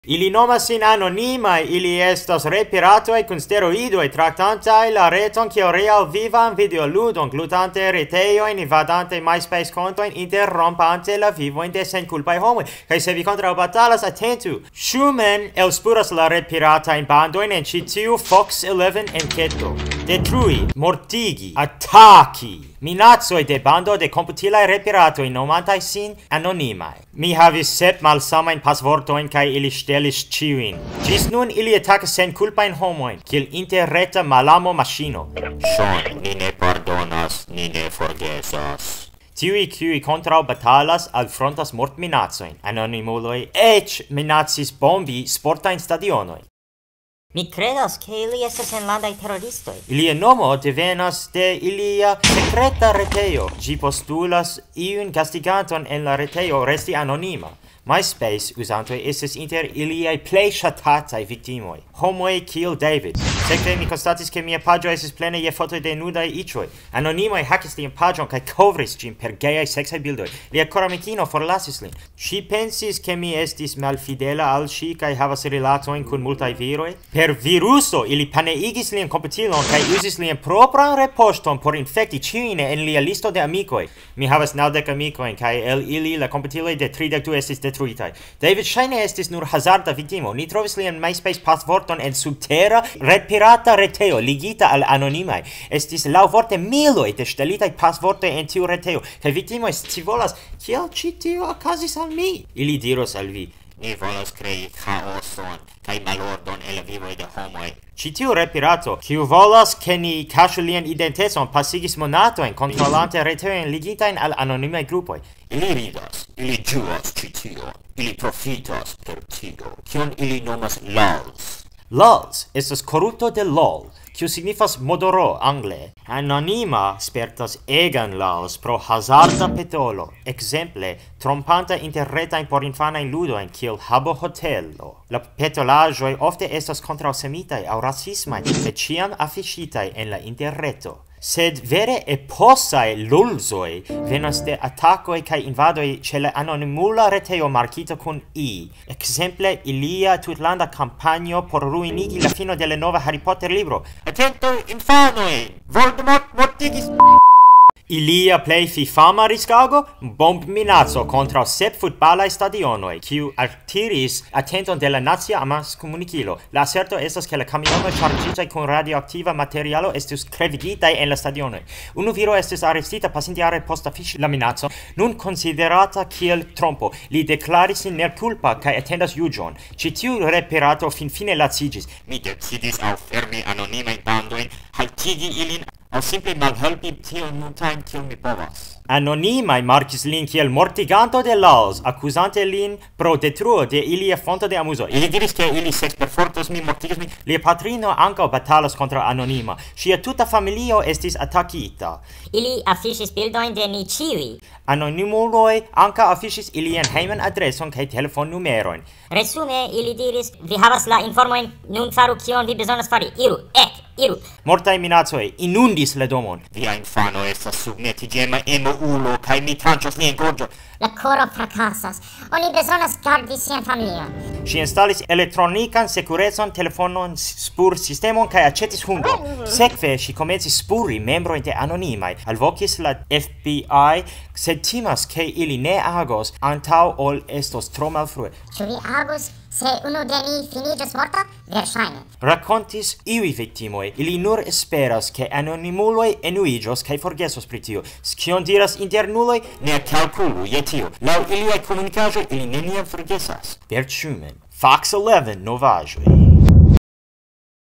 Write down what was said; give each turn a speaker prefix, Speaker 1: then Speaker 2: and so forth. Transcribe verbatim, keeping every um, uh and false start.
Speaker 1: Ili nomas sin anonimaj, ili estas repiratoj kun steroidoj traktantaj la reton kiel real vivan videoludon, glutante retejojn, invadante MySpace kontojn, interrompante la vivojn de senkulpaj homoj. Kaj se vi kontraŭbatalas, atentu. Schumann elspluras la repiratajn bandojn en ĉi tiu Fox eleven enketo. Detrui, mortigi, ataki. Minacoj de bando de komputilaj repiratoj nomantaj sin anonimaj. Mi havis sep malsamajn pasvortojn kaj ili ŝtelis ĉiujn. Ĝis nun ili atakas senkulpajn homojn, kiel interreta malamo maŝino.
Speaker 2: Sean, ni ne pardonas, ni ne forgesas.
Speaker 1: Tiuj, kiuj kontraŭbatalas, alfrontas mortminacojn. Anonimuloj eĉ minacis bombi sportajn stadionojn.
Speaker 3: Mi credas che ili estas enlandaj teroristoj.
Speaker 1: Ilia nomo devenas de ilia sekreta retejo. Ĝi postulas iun gastiganton en la retejo resti anonima. MySpace uzantoj estis inter iliaj plej ŝatataj viktimoj. Homoj kiel David. Sekve mi konstatis ke mia paĝo estis plena je fotoj de nudaj iĉoj. Anonimoj hakis lian paĝon kaj kovris ĝin per gejaj seksaj bildoj. Lia koramikino forlasis lin. Ŝi pensis ke mi estis malfidela al ŝi kaj havas rilatojn kun multaj viroj. Per viruso ili paneigis lian komputilon kaj uzis lian propran repoŝton por infekti ĉiujn en lia listo de amikoj. Mi havas naŭdek amikojn kaj el ili la komputiloj de tridek du estis detruitaj. David ŝajne estis nur hazarda viktimo. Ni trovis lian MySpace pasvorton en subtera retpirata retejo ligita al anonimaj. Estis laŭvorte miloj de ŝtelitaj pasvortoj en tiu retejo, kaj viktimoj scivolas kiel ĉi tio okazis al mi. Ili diros al vi:
Speaker 2: Ni volas krei chaoson kaj malordon en la vivoj de homoj.
Speaker 1: Ĉi tiu repirato, kiu volas ke ni kaŝu lian identecon, pasigis monatojn kontrolante retejojn ligitajn al anonimaj grupoj.
Speaker 2: Ili ridas, ili ĝuas ĉi tion, ili profitas per tio, kion ili nomas lols.
Speaker 1: Lols estas korupto de lol, kiu signifas modoro angle. Anonima spertas egan lols pro hazarda petolo, ekzemple trompanta interretajn porinfanajn ludojn kiel Habbo Hotelo. La petolaĵoj ofte estas kontraŭsemitaj aŭ rasismaj, sed ĉiam afiŝitaj en la interreto. Sed vere eposaj lulzoj venas de atakoj kaj invadoj ĉe la anonimula retejo markita kun I. Ekzemple ilia tutlanda kampanjo por ruinigi la fino de la nova Harry Potter libro.
Speaker 2: Atento infanoj! Voldemort mortigis...
Speaker 1: Ilia plej fifama riskago? Bombminaco kontraŭ sep futbalaj stadionoj, kiu altiris atenton de la nacia amaskomunikilo. La aserto estas ke la kamionoj ŝarĝitaj kun radioaktiva materialo estus krevigitaj en la stadionoj. Unu viro estis arestita pasintjare post afiŝi la minacon, nun konsiderata kiel trompo. Li deklaris sin nekulpa kaj atendas juĝon. Ĉi tiu repirato finfine laciĝis.
Speaker 2: Mi decidis aŭ fermi anonimajn bandojn, haltigi ilin aŭ simple malhelpi tiun multajn kiel mi povas.
Speaker 1: Anonimaj markis lin kiel mortiganto de lols, akuzante lin pro detruo de ilia fonto de amuzo.
Speaker 2: Ili diris ke ili seksperfortos min, mortigis min.
Speaker 1: Lia patrino ankaŭ batalas kontraŭ anonima. Ŝia tuta familio estis atakita.
Speaker 3: Ili afiŝis bildojn de ni ĉiuj.
Speaker 1: Anonimuloj ankaŭ afiŝis ilian hejman adreson kaj telefonnumerojn.
Speaker 3: Resume ili diris: vi havas la informojn, nun faru kion vi bezonas fari. Iru, ek, iru.
Speaker 1: Mortaj minacoj inundis la domon.
Speaker 2: Via infano estas submetiĝema emuulo kaj mi tranĉos lian gorĝon.
Speaker 4: La koro frakasas. Oni bezonas gardi sian familion.
Speaker 1: Ŝi instalis elektronikan sekurecon, telefonon, spursistemon kaj aĉetis hundon. Sekve ŝi komencis spuri membrojn de anonimaj, alvokis la F B I, sed timas ke ili ne agos antaŭ ol estos tro malfrue.
Speaker 4: Ĉu vi agos se unu de ni finiĝos morta? Verŝajne.
Speaker 1: Rakontis iuj viktimoj, ili nur esperas ke anonimuloj enuiĝos kaj forgesos pri tio. Kion diras internuloj?
Speaker 2: Ne kalkulu je tio. Laŭ iliaj komunikaĵoj ili neniam forgesas.
Speaker 1: Bert Schumann, Fox eleven novaĵoj.